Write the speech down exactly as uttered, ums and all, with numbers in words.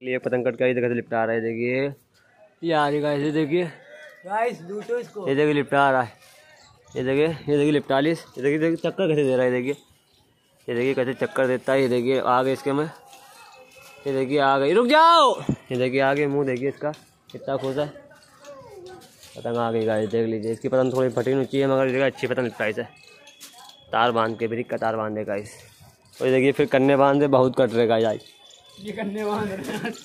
लिए पतंग कट कर देखिए लिपटा रहा है। देखिए ये आ रही गाइस, देखिए गाइस लूटो इसको। ये देखिए लिपटा रहा है। ये देखिए ये देखिए लिपटालिस। ये देखिए देखिए चक्कर कैसे दे रहा है। देखिए ये देखिए कैसे चक्कर देता है। ये देखिए आ गए इसके में। ये देखिए आ गई, रुक जाओ। ये देखिए आगे मुंह देखिए इसका कितना खुश है। पतंग आ गई गाइस, देख लीजिए। इसकी पतंग थोड़ी फटी ऊँची है मगर देखिए अच्छी पतंग लिपटाई है। तार बांध के ब्रिक का तार बांधे गाइस। और देखिए फिर कन्ने बांधे बहुत कट रहे गाइस। ये कन्ने बांध रहे हैं।